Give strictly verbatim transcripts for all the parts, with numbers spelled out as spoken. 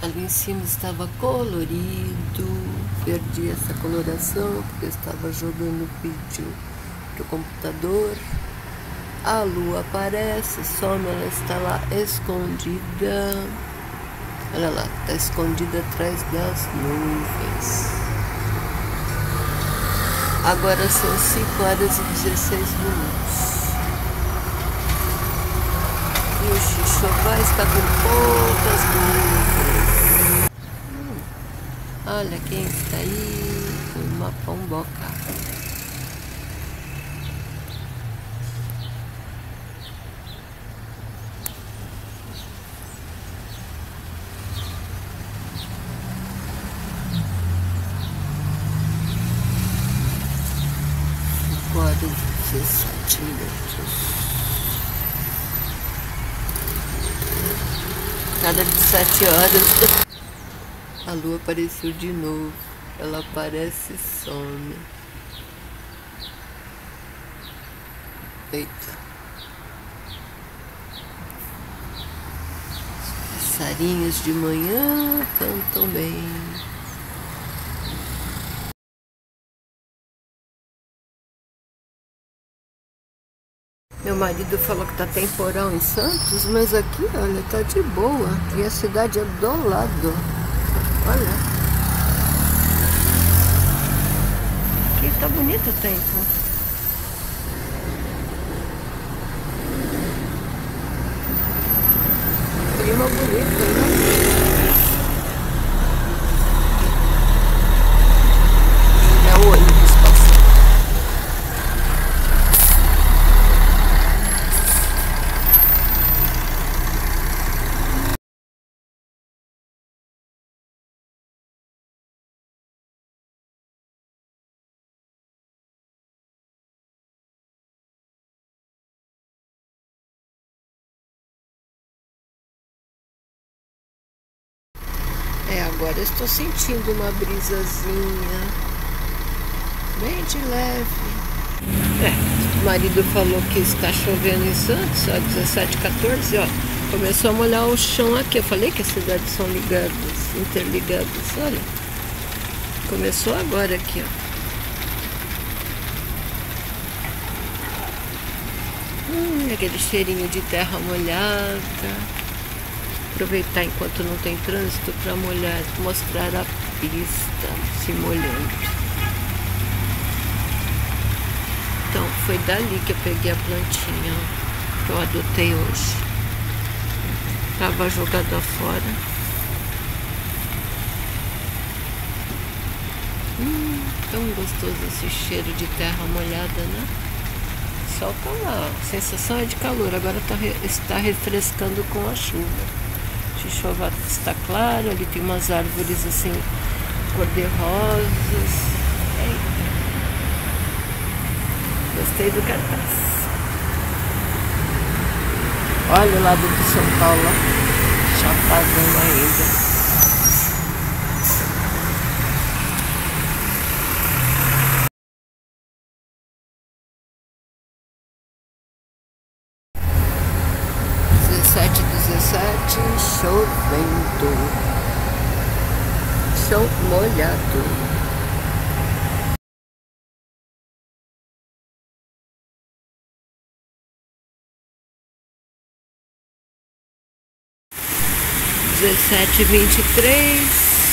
Ali em cima estava colorido, perdi essa coloração porque eu estava jogando vídeo pro computador. A lua aparece, some, ela está lá escondida. Olha lá, está escondida atrás das nuvens. Agora são cinco horas e dezesseis minutos. E o Xixová está com poucas nuvens. Hum, olha quem está aí, uma pomboca. Agora dezessete minutos. Cada dezessete horas a lua apareceu de novo. Ela aparece e some. Eita. Os passarinhos de manhã cantam bem. Meu marido falou que tá temporal em Santos, mas aqui, olha, tá de boa. E a cidade é do lado. Olha. Aqui tá bonito o tempo. Clima bonito, né? É o ônibus passando. É, agora eu estou sentindo uma brisazinha bem de leve. É, o marido falou que está chovendo em Santos, ó, dezessete, quatorze, ó. Começou a molhar o chão aqui. Eu falei que as cidades são ligadas, interligadas, olha. Começou agora aqui, ó. Hum, aquele cheirinho de terra molhada. Aproveitar enquanto não tem trânsito para molhar, mostrar a pista se molhando. Então foi dali que eu peguei a plantinha que eu adotei hoje. Tava jogada fora. Hum, tão gostoso esse cheiro de terra molhada, né? O sol tá lá, a sensação é de calor, agora tá, está refrescando com a chuva. Xixová está claro, ali tem umas árvores assim, cor-de-rosas. Eita. Gostei do cartaz. Olha o lado de São Paulo, chapadão ainda. dezessete, dezessete, chovendo, chão molhado. dezessete, vinte e três.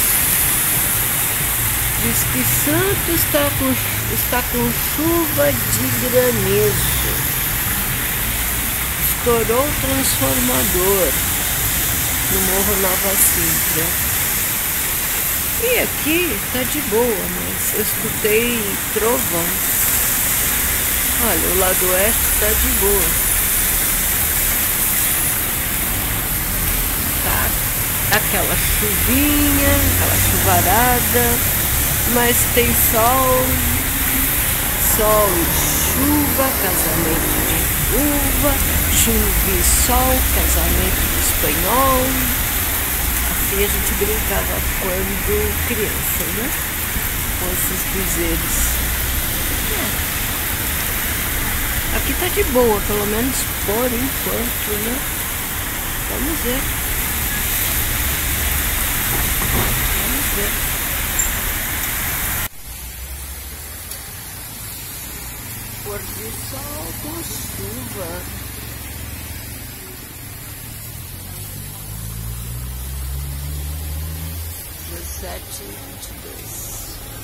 Diz que Santos está com, está com chuva de granizo. Estourou o transformador no Morro Nova Sintra. E aqui tá de boa, mas eu escutei trovão. Olha, o lado oeste tá de boa. Tá aquela chuvinha, aquela chuvarada, mas tem sol, sol e chuva, casamento de uva, chuva e sol, casamento de espanhol. Aqui a gente brincava quando criança, né? Com esses dizeres. É. Aqui tá de boa, pelo menos por enquanto, né? Vamos ver. ver? Pôr do sol com chuva. dezessete e vinte e dois.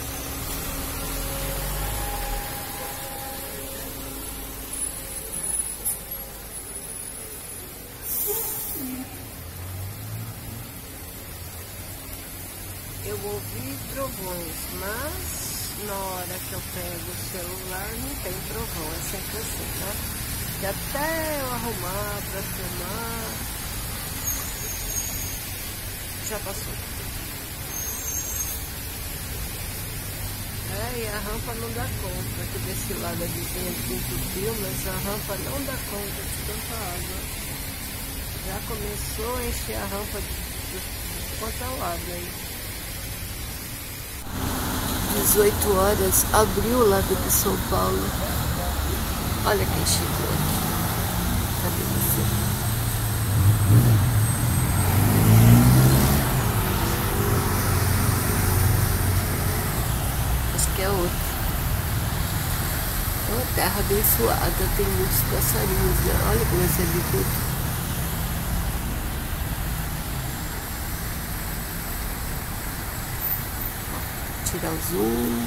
Eu ouvi trovões, mas na hora que eu pego o celular não tem trovão, é sempre assim, né? E até eu arrumar pra filmar, já passou. É, e a rampa não dá conta, que desse lado a vizinha entupiu, mas a rampa não dá conta de tanta água. Já começou a encher a rampa de, de, de quanto é lado aí. dezoito horas, abriu o lado de São Paulo. Olha quem chegou aqui. Cadê você? Acho que é outro. É uma terra abençoada, tem muitos passarinhos, né? Olha como esse é bicudo. Tirar o zoom.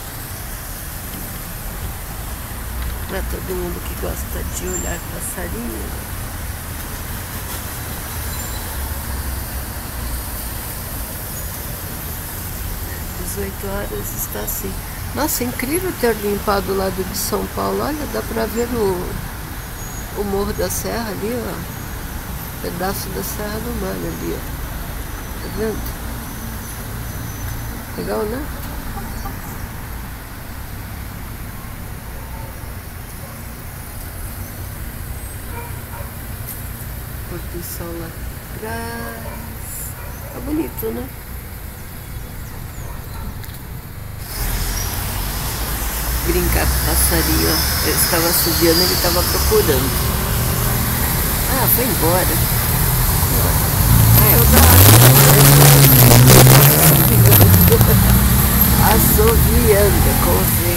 Para todo mundo que gosta de olhar passarinho. dezoito horas está assim. Nossa, é incrível ter limpado o lado de São Paulo. Olha, dá para ver o, o Morro da Serra ali, ó. Pedaço da Serra do Mar ali, ó. Tá vendo? Legal, né? Pôr do sol lá atrás. Tá bonito, né? Brincar com o passarinho, ó. Eu estava assobiando, ele estava procurando. Ah, foi embora. Ah, eu tava assoviando com você.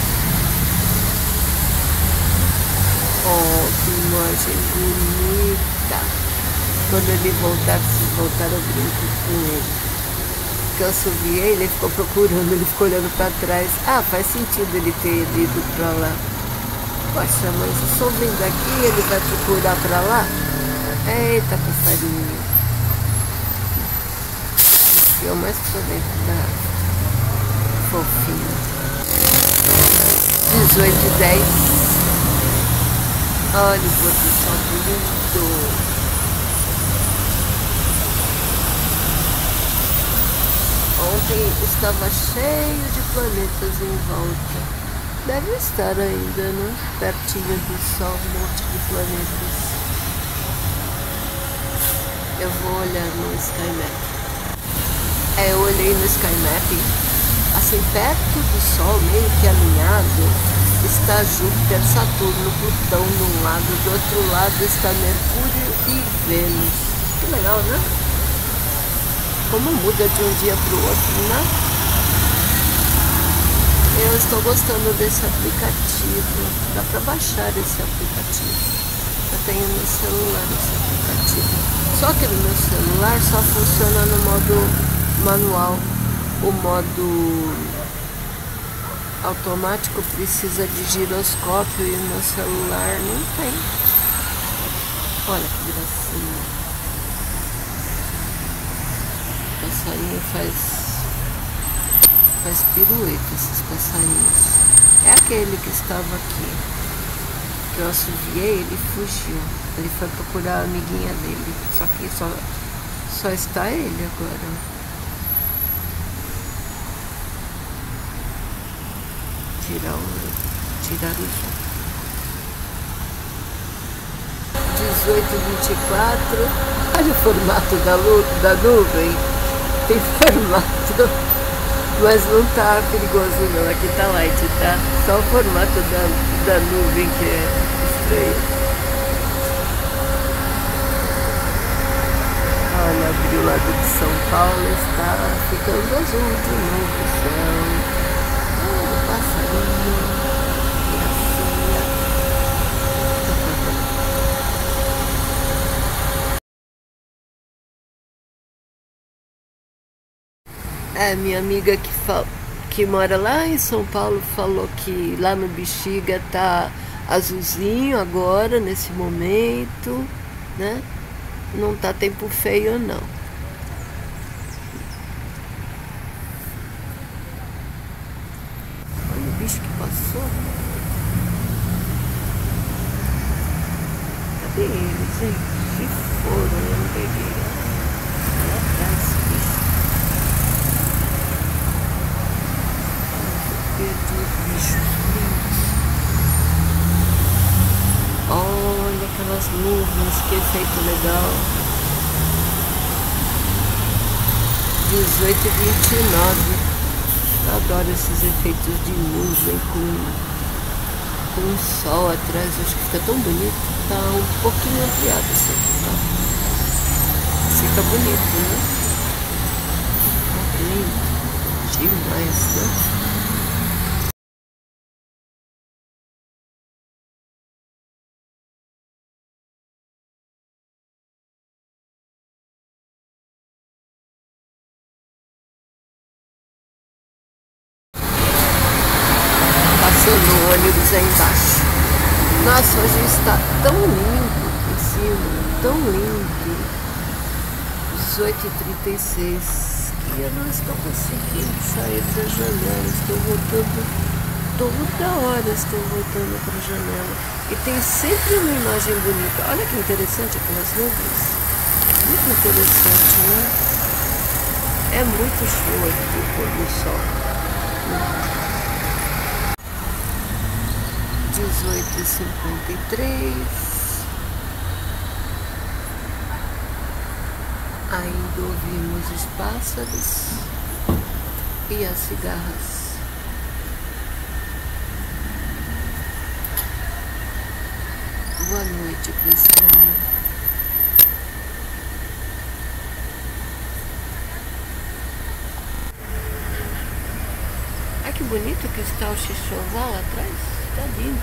Oh, que imagem bonita. Quando ele voltar, se voltar, eu brinco com ele. Que eu assoviei, ele ficou procurando, ele ficou olhando para trás. Ah, faz sentido ele ter ido para lá. Poxa, mas eu estou vindo aqui, ele vai procurar para lá? Eita, passarinho. Eu mais por dentro da água. Fofinho. dezoito e dez. Olha o pôr do sol lindo. Ontem estava cheio de planetas em volta. Deve estar ainda, né? Pertinho do sol, um monte de planetas. Eu vou olhar no Sky Map. É, eu olhei no Sky Map, assim, perto do Sol, meio que alinhado, está Júpiter, Saturno, Plutão de um lado, do outro lado está Mercúrio e Vênus. Que legal, né? Como muda de um dia para o outro, né? Eu estou gostando desse aplicativo. Dá para baixar esse aplicativo. Eu tenho no celular esse aplicativo. Só que no meu celular só funciona no modo manual. O modo automático precisa de giroscópio e no celular não tem. Olha que gracinha. O passarinho faz faz pirueta, esses passarinhos. É aquele que estava aqui, que eu assoviei, ele fugiu. Ele foi procurar a amiguinha dele. Só que só, só está ele agora. Tirar o, tirar o som. dezoito e vinte e quatro. Olha o formato da, lu, da nuvem. Tem formato, mas não tá perigoso não. Aqui tá light, tá? Só o formato da, da nuvem que é estranho. Olha a que o lado de São Paulo está ficando azul de novo o céu. Oh, passarinho, gracinha. É, minha amiga que, fala, que mora lá em São Paulo falou que lá no Bexiga tá azulzinho agora, nesse momento, né? Não tá tempo feio, não. Olha o bicho que passou. Cadê ele, gente? Se foram, eu não peguei. Olha atrás, bicho. Perdi os bichos lindos. Olha aquelas nuvens, que efeito legal. dezoito e vinte e nove. Eu adoro esses efeitos de nuvem com, com o sol atrás. Acho que fica tão bonito. Tá um pouquinho ampliado isso aqui, tá? Fica bonito, né? Lindo demais, né? Passando o ônibus aí embaixo. Nossa, hoje está tão lindo em cima, tão lindo. dezoito e trinta e seis. E eu não estou conseguindo sair da janela. Estou voltando, toda hora estou voltando para a janela. E tem sempre uma imagem bonita. Olha que interessante aquelas nuvens. Muito interessante, né? É muito show aqui o pôr do sol. dezoito e cinquenta e três. Ainda ouvimos os pássaros e as cigarras. Boa noite, pessoal. Ai, que bonito que está o xixoval lá atrás. Tá lindo.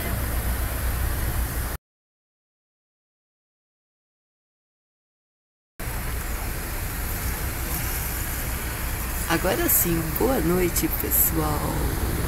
Agora sim, boa noite, pessoal.